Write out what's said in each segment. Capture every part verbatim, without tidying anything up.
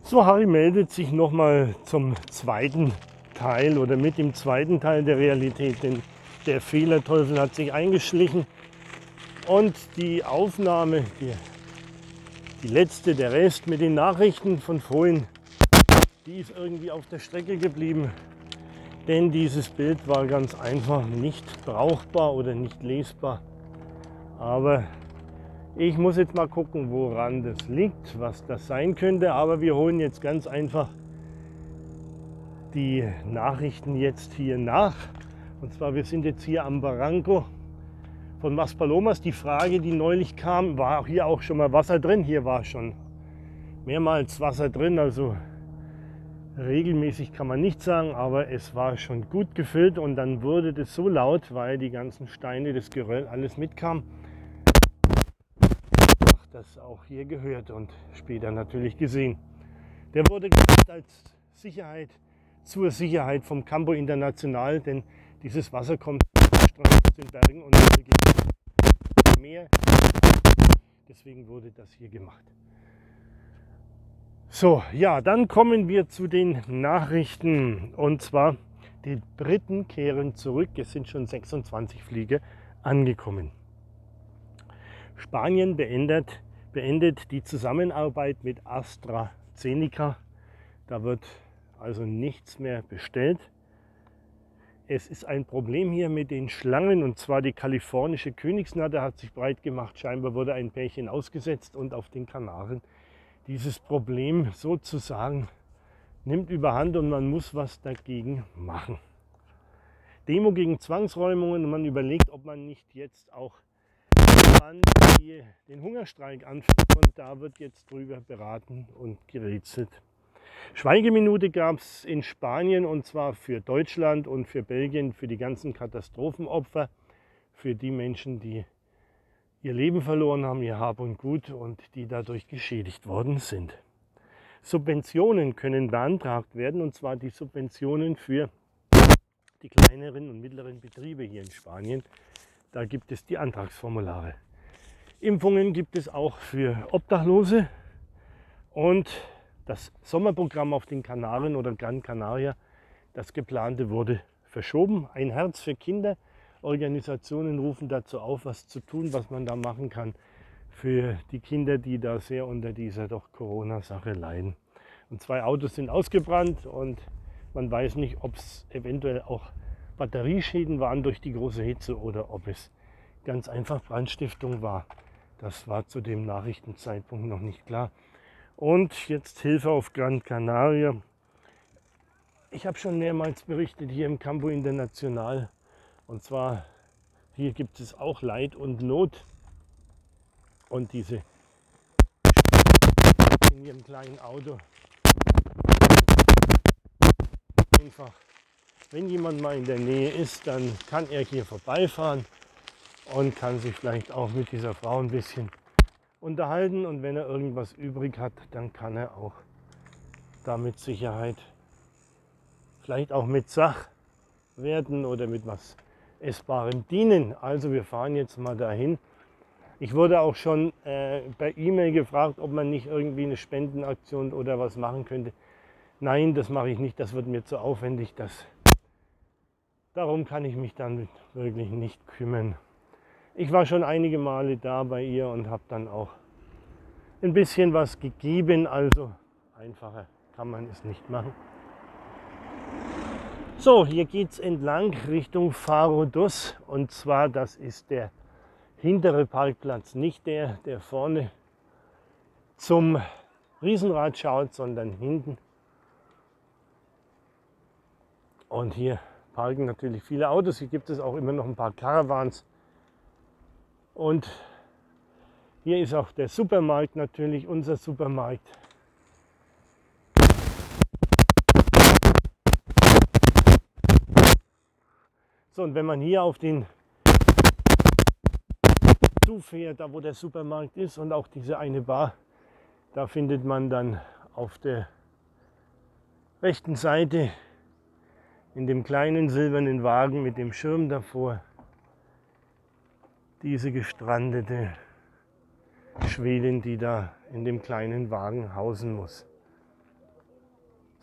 So, Harry meldet sich nochmal zum zweiten Teil oder mit dem zweiten Teil der Realität, denn der Fehlerteufel hat sich eingeschlichen und die Aufnahme, die, die letzte, der Rest mit den Nachrichten von vorhin, die ist irgendwie auf der Strecke geblieben, denn dieses Bild war ganz einfach nicht brauchbar oder nicht lesbar. Aber ich muss jetzt mal gucken, woran das liegt, was das sein könnte. Aber wir holen jetzt ganz einfach die Nachrichten jetzt hier nach. Und zwar, wir sind jetzt hier am Barranco von Maspalomas. Die Frage, die neulich kam, war hier auch schon mal Wasser drin. Hier war schon mehrmals Wasser drin, also regelmäßig kann man nicht sagen, aber es war schon gut gefüllt. Und dann wurde das so laut, weil die ganzen Steine, das Geröll, alles mitkam, das auch hier gehört und später natürlich gesehen. Der wurde gemacht als Sicherheit, zur Sicherheit vom Campo Internacional, denn dieses Wasser kommt aus den Bergen und geht ins Meer. Deswegen wurde das hier gemacht. So, ja, dann kommen wir zu den Nachrichten. Und zwar, die Briten kehren zurück. Es sind schon sechsundzwanzig Flieger angekommen. Spanien beendet, beendet die Zusammenarbeit mit AstraZeneca. Da wird also nichts mehr bestellt. Es ist ein Problem hier mit den Schlangen, und zwar die kalifornische Königsnatter hat sich breit gemacht. Scheinbar wurde ein Pärchen ausgesetzt und auf den Kanaren dieses Problem sozusagen nimmt überhand und man muss was dagegen machen. Demo gegen Zwangsräumungen, und man überlegt, ob man nicht jetzt auch die, den Hungerstreik anfängt, und da wird jetzt drüber beraten und gerätselt. Schweigeminute gab es in Spanien, und zwar für Deutschland und für Belgien, für die ganzen Katastrophenopfer, für die Menschen, die ihr Leben verloren haben, ihr Hab und Gut und die dadurch geschädigt worden sind. Subventionen können beantragt werden, und zwar die Subventionen für die kleineren und mittleren Betriebe hier in Spanien. Da gibt es die Antragsformulare. Impfungen gibt es auch für Obdachlose, und das Sommerprogramm auf den Kanaren oder Gran Canaria, das geplante, wurde verschoben. Ein Herz für Kinder. Organisationen rufen dazu auf, was zu tun, was man da machen kann für die Kinder, die da sehr unter dieser doch Corona-Sache leiden. Und zwei Autos sind ausgebrannt und man weiß nicht, ob es eventuell auch Batterieschäden waren durch die große Hitze oder ob es ganz einfach Brandstiftung war. Das war zu dem Nachrichtenzeitpunkt noch nicht klar. Und jetzt Hilfe auf Gran Canaria. Ich habe schon mehrmals berichtet hier im Campo Internacional. Und zwar, hier gibt es auch Leid und Not. Und diese in ihrem kleinen Auto. Einfach, wenn jemand mal in der Nähe ist, dann kann er hier vorbeifahren und kann sich vielleicht auch mit dieser Frau ein bisschen unterhalten. Und wenn er irgendwas übrig hat, dann kann er auch da mit Sicherheit vielleicht auch mit Sachwerten oder mit was Essbarem dienen. Also wir fahren jetzt mal dahin. Ich wurde auch schon äh, per E-Mail gefragt, ob man nicht irgendwie eine Spendenaktion oder was machen könnte. Nein, das mache ich nicht, das wird mir zu aufwendig. Das, darum kann ich mich dann wirklich nicht kümmern. Ich war schon einige Male da bei ihr und habe dann auch ein bisschen was gegeben. Also einfacher kann man es nicht machen. So, hier geht es entlang Richtung Faro dos, und zwar das ist der hintere Parkplatz, nicht der, der vorne zum Riesenrad schaut, sondern hinten. Und hier parken natürlich viele Autos. Hier gibt es auch immer noch ein paar Caravans. Und hier ist auch der Supermarkt, natürlich unser Supermarkt. So, und wenn man hier auf den zufährt, da wo der Supermarkt ist und auch diese eine Bar, da findet man dann auf der rechten Seite in dem kleinen silbernen Wagen mit dem Schirm davor diese gestrandete Schwedin, die da in dem kleinen Wagen hausen muss.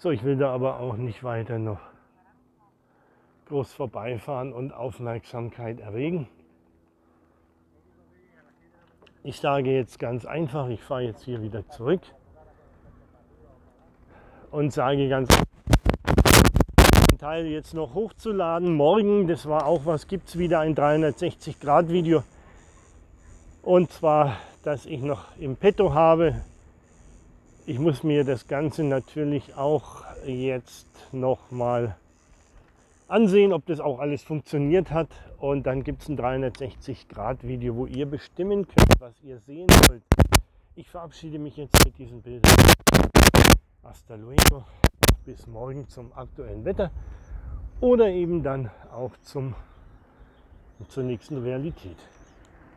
So, ich will da aber auch nicht weiter noch groß vorbeifahren und Aufmerksamkeit erregen. Ich sage jetzt ganz einfach, ich fahre jetzt hier wieder zurück und sage ganz einfach, den Teil jetzt noch hochzuladen. Morgen, das war auch was, gibt es wieder ein dreihundertsechzig Grad Video. Und zwar, dass ich noch im Petto habe. Ich muss mir das Ganze natürlich auch jetzt noch mal ansehen, ob das auch alles funktioniert hat. Und dann gibt es ein dreihundertsechzig Grad Video, wo ihr bestimmen könnt, was ihr sehen wollt. Ich verabschiede mich jetzt mit diesen Bildern. Hasta luego. Bis morgen zum aktuellen Wetter oder eben dann auch zum, zur nächsten Realität.